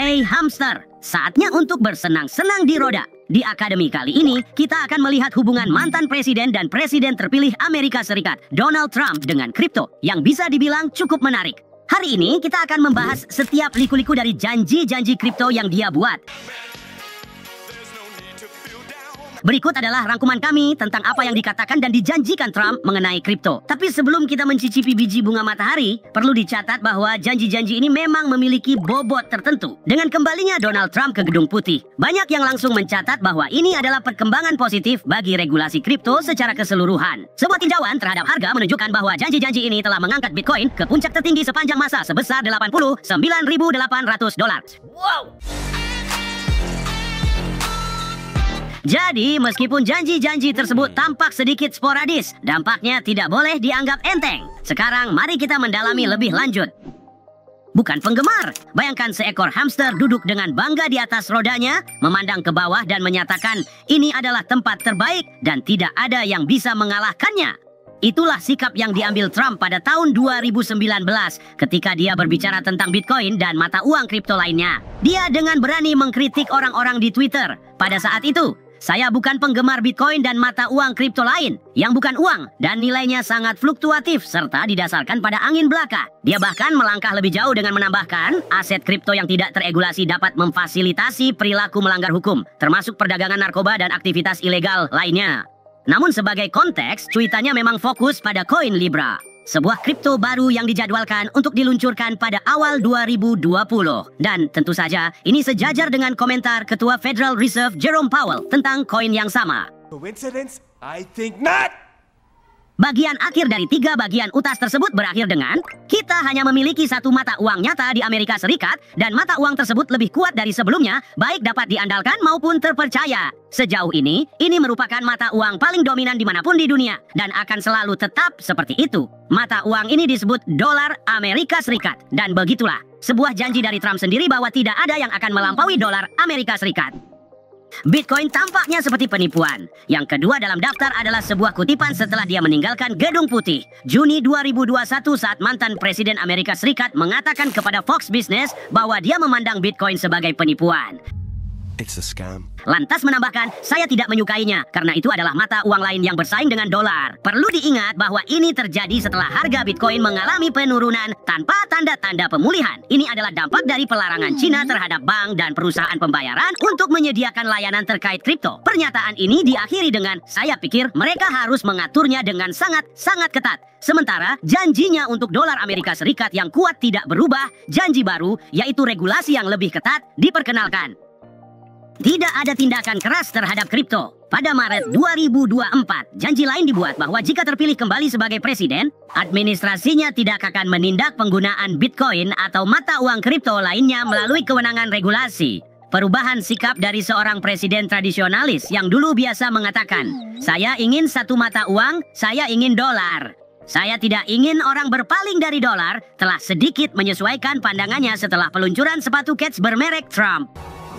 Hey hamster, saatnya untuk bersenang-senang di roda. Di Akademi kali ini, kita akan melihat hubungan mantan presiden dan presiden terpilih Amerika Serikat, Donald Trump, dengan kripto, yang bisa dibilang cukup menarik. Hari ini, kita akan membahas setiap liku-liku dari janji-janji kripto yang dia buat. Berikut adalah rangkuman kami tentang apa yang dikatakan dan dijanjikan Trump mengenai kripto. Tapi sebelum kita mencicipi biji bunga matahari, perlu dicatat bahwa janji-janji ini memang memiliki bobot tertentu. Dengan kembalinya Donald Trump ke Gedung Putih, banyak yang langsung mencatat bahwa ini adalah perkembangan positif bagi regulasi kripto secara keseluruhan. Sebuah tinjauan terhadap harga menunjukkan bahwa janji-janji ini telah mengangkat Bitcoin ke puncak tertinggi sepanjang masa sebesar $89.800. Wow! Jadi, meskipun janji-janji tersebut tampak sedikit sporadis, dampaknya tidak boleh dianggap enteng. Sekarang, mari kita mendalami lebih lanjut. Bukan penggemar. Bayangkan seekor hamster duduk dengan bangga di atas rodanya, memandang ke bawah dan menyatakan, ini adalah tempat terbaik dan tidak ada yang bisa mengalahkannya. Itulah sikap yang diambil Trump pada tahun 2019 ketika dia berbicara tentang Bitcoin dan mata uang kripto lainnya. Dia dengan berani mengkritik orang-orang di Twitter. Pada saat itu, saya bukan penggemar Bitcoin dan mata uang kripto lain yang bukan uang dan nilainya sangat fluktuatif serta didasarkan pada angin belaka. Dia bahkan melangkah lebih jauh dengan menambahkan aset kripto yang tidak terregulasi dapat memfasilitasi perilaku melanggar hukum, termasuk perdagangan narkoba dan aktivitas ilegal lainnya. Namun sebagai konteks, cuitannya memang fokus pada koin Libra, sebuah kripto baru yang dijadwalkan untuk diluncurkan pada awal 2020. Dan tentu saja, ini sejajar dengan komentar Ketua Federal Reserve Jerome Powell tentang koin yang sama. Coincidence? I think not! Bagian akhir dari 3 bagian utas tersebut berakhir dengan, kita hanya memiliki satu mata uang nyata di Amerika Serikat, dan mata uang tersebut lebih kuat dari sebelumnya, baik dapat diandalkan maupun terpercaya. Sejauh ini merupakan mata uang paling dominan dimanapun di dunia, dan akan selalu tetap seperti itu. Mata uang ini disebut dolar Amerika Serikat, dan begitulah, sebuah janji dari Trump sendiri bahwa tidak ada yang akan melampaui dolar Amerika Serikat. Bitcoin tampaknya seperti penipuan. Yang kedua dalam daftar adalah sebuah kutipan setelah dia meninggalkan Gedung Putih Juni 2021 saat mantan Presiden Amerika Serikat mengatakan kepada Fox Business bahwa dia memandang Bitcoin sebagai penipuan. It's a scam. Lantas menambahkan, saya tidak menyukainya karena itu adalah mata uang lain yang bersaing dengan dolar. Perlu diingat bahwa ini terjadi setelah harga Bitcoin mengalami penurunan tanpa tanda-tanda pemulihan. Ini adalah dampak dari pelarangan Cina terhadap bank dan perusahaan pembayaran untuk menyediakan layanan terkait kripto. Pernyataan ini diakhiri dengan, saya pikir mereka harus mengaturnya dengan sangat ketat. Sementara janjinya untuk dolar Amerika Serikat yang kuat tidak berubah, janji baru yaitu regulasi yang lebih ketat diperkenalkan. Tidak ada tindakan keras terhadap kripto. Pada Maret 2024, janji lain dibuat bahwa jika terpilih kembali sebagai presiden, administrasinya tidak akan menindak penggunaan Bitcoin atau mata uang kripto lainnya melalui kewenangan regulasi. Perubahan sikap dari seorang presiden tradisionalis yang dulu biasa mengatakan, saya ingin satu mata uang, saya ingin dolar. Saya tidak ingin orang berpaling dari dolar, telah sedikit menyesuaikan pandangannya setelah peluncuran sepatu kets bermerek Trump.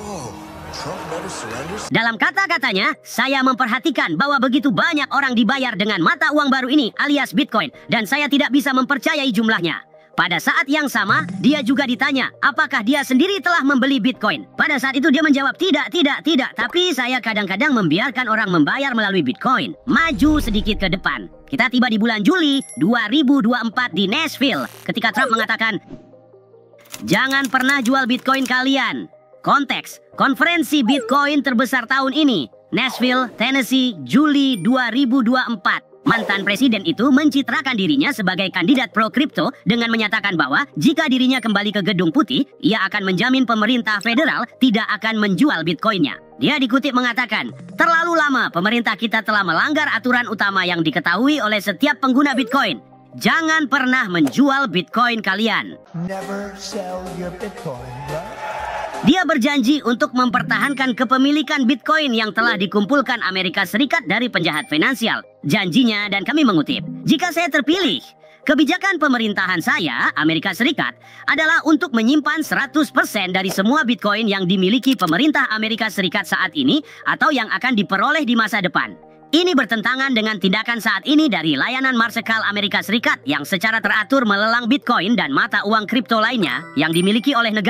Dalam kata-katanya, saya memperhatikan bahwa begitu banyak orang dibayar dengan mata uang baru ini alias Bitcoin, dan saya tidak bisa mempercayai jumlahnya. Pada saat yang sama, dia juga ditanya apakah dia sendiri telah membeli Bitcoin. Pada saat itu dia menjawab, tidak, tapi saya kadang-kadang membiarkan orang membayar melalui Bitcoin. Maju sedikit ke depan. Kita tiba di bulan Juli 2024 di Nashville, ketika Trump mengatakan, jangan pernah jual Bitcoin kalian. Konteks, konferensi Bitcoin terbesar tahun ini, Nashville, Tennessee, Juli 2024. Mantan presiden itu mencitrakan dirinya sebagai kandidat pro-kripto dengan menyatakan bahwa jika dirinya kembali ke Gedung Putih, ia akan menjamin pemerintah federal tidak akan menjual Bitcoinnya. Dia dikutip mengatakan, terlalu lama pemerintah kita telah melanggar aturan utama yang diketahui oleh setiap pengguna Bitcoin. Jangan pernah menjual Bitcoin kalian. Never sell your Bitcoin, right? Dia berjanji untuk mempertahankan kepemilikan Bitcoin yang telah dikumpulkan Amerika Serikat dari penjahat finansial. Janjinya, dan kami mengutip, jika saya terpilih, kebijakan pemerintahan saya, Amerika Serikat, adalah untuk menyimpan 100% dari semua Bitcoin yang dimiliki pemerintah Amerika Serikat saat ini atau yang akan diperoleh di masa depan. Ini bertentangan dengan tindakan saat ini dari layanan Marsekal Amerika Serikat yang secara teratur melelang Bitcoin dan mata uang kripto lainnya yang dimiliki oleh negara.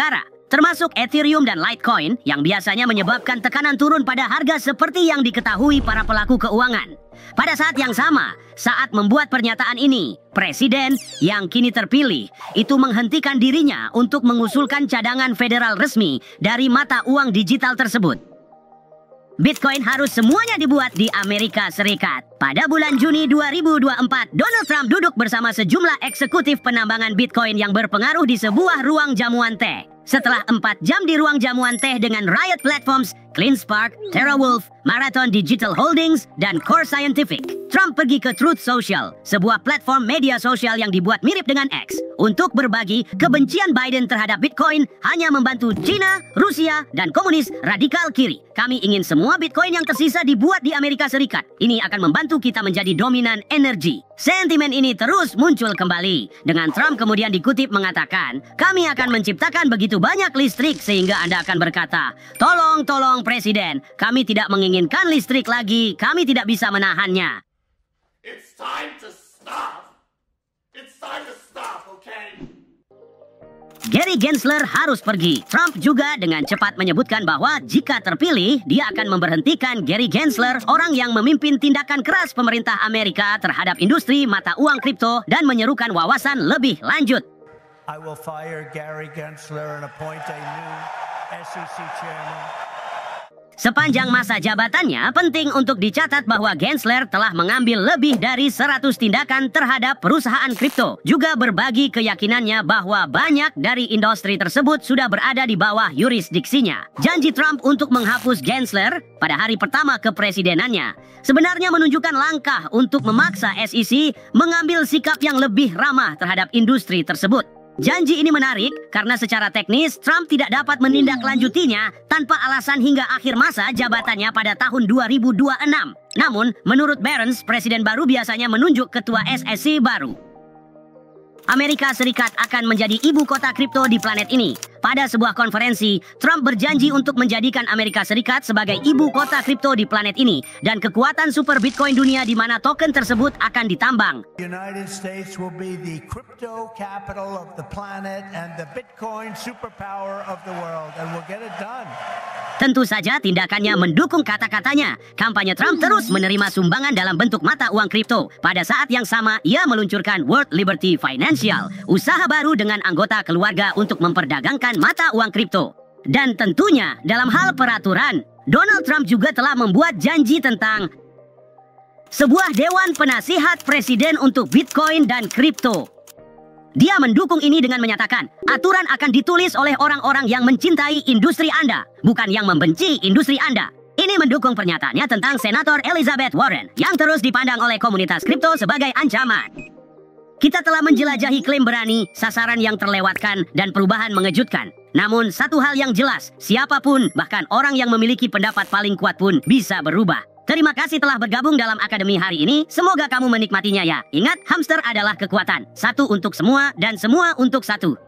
termasuk Ethereum dan Litecoin yang biasanya menyebabkan tekanan turun pada harga seperti yang diketahui para pelaku keuangan. Pada saat yang sama, saat membuat pernyataan ini, Presiden yang kini terpilih itu menghentikan dirinya untuk mengusulkan cadangan federal resmi dari mata uang digital tersebut. Bitcoin harus semuanya dibuat di Amerika Serikat. Pada bulan Juni 2024, Donald Trump duduk bersama sejumlah eksekutif penambangan Bitcoin yang berpengaruh di sebuah ruang jamuan teh. Setelah 4 jam di ruang jamuan teh dengan Riot Platforms, CleanSpark, TerraWolf, Marathon Digital Holdings, dan Core Scientific, Trump pergi ke Truth Social, sebuah platform media sosial yang dibuat mirip dengan X, untuk berbagi kebencian Biden terhadap Bitcoin hanya membantu China, Rusia, dan komunis radikal kiri. Kami ingin semua Bitcoin yang tersisa dibuat di Amerika Serikat. Ini akan membantu kita menjadi dominan energi. Sentimen ini terus muncul kembali. Dengan Trump kemudian dikutip mengatakan, kami akan menciptakan begitu banyak listrik sehingga Anda akan berkata, tolong Presiden, kami tidak menginginkan listrik lagi, kami tidak bisa menahannya. It's time to stop. It's time to stop, okay? Gary Gensler harus pergi. Trump juga dengan cepat menyebutkan bahwa jika terpilih, dia akan memberhentikan Gary Gensler, orang yang memimpin tindakan keras pemerintah Amerika terhadap industri mata uang kripto dan menyerukan wawasan lebih lanjut. I will fire Gary Gensler and appoint a new SEC chairman. Sepanjang masa jabatannya, penting untuk dicatat bahwa Gensler telah mengambil lebih dari 100 tindakan terhadap perusahaan kripto. Juga berbagi keyakinannya bahwa banyak dari industri tersebut sudah berada di bawah yurisdiksinya. Janji Trump untuk menghapus Gensler pada hari pertama kepresidenannya sebenarnya menunjukkan langkah untuk memaksa SEC mengambil sikap yang lebih ramah terhadap industri tersebut. Janji ini menarik karena secara teknis Trump tidak dapat menindaklanjutinya tanpa alasan hingga akhir masa jabatannya pada tahun 2026. Namun, menurut Barron's, presiden baru biasanya menunjuk ketua SEC baru. Amerika Serikat akan menjadi ibu kota kripto di planet ini. Pada sebuah konferensi, Trump berjanji untuk menjadikan Amerika Serikat sebagai ibu kota kripto di planet ini dan kekuatan super Bitcoin dunia di mana token tersebut akan ditambang. The United States will be the crypto capital of the planet and the Bitcoin superpower of the world, and we'll get it done. Tentu saja tindakannya mendukung kata-katanya. Kampanye Trump terus menerima sumbangan dalam bentuk mata uang kripto. Pada saat yang sama, ia meluncurkan World Liberty Financial, usaha baru dengan anggota keluarga untuk memperdagangkan mata uang kripto. Dan tentunya, dalam hal peraturan, Donald Trump juga telah membuat janji tentang sebuah dewan penasihat presiden untuk Bitcoin dan kripto. Dia mendukung ini dengan menyatakan, aturan akan ditulis oleh orang-orang yang mencintai industri Anda, bukan yang membenci industri Anda. Ini mendukung pernyataannya tentang Senator Elizabeth Warren, yang terus dipandang oleh komunitas kripto sebagai ancaman. Kita telah menjelajahi klaim berani, sasaran yang terlewatkan, dan perubahan mengejutkan. Namun, satu hal yang jelas, siapapun, bahkan orang yang memiliki pendapat paling kuat pun bisa berubah. Terima kasih telah bergabung dalam Akademi hari ini. Semoga kamu menikmatinya ya. Ingat, hamster adalah kekuatan. Satu untuk semua dan semua untuk satu.